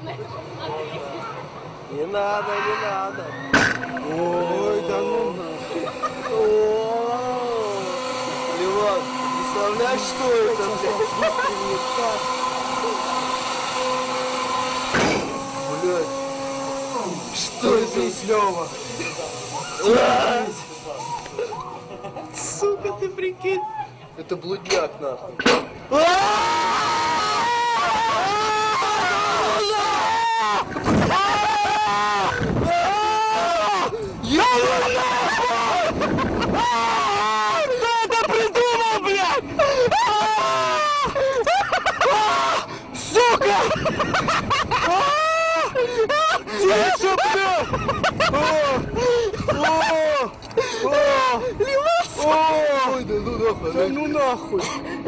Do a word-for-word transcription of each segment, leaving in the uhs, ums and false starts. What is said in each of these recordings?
Не надо, не надо. Ой, да ну. Леван, представляешь, что это, блядь? Блядь. Что здесь, Лёва? Сука, ты прикинь. Это блудняк, нахуй. Я Кто это придумал, блядь? Сука! Тише, блядь! Ой, да ну нахуй! Да ну нахуй!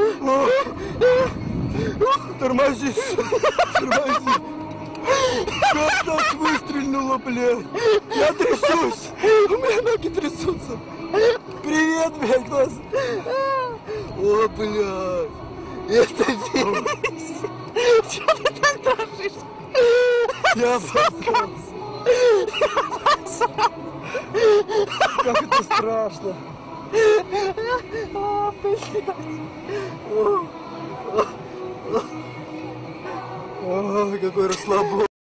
Тормози! Тормози! Как нас выстрельнуло, блядь! Я трясусь! У меня ноги трясутся! Привет, блядь, класс! О, блядь! Это весь! Чё ты там дрожишь? Я обосрался! Я обосрался! Как это страшно! О, блядь! О, какой расслабон!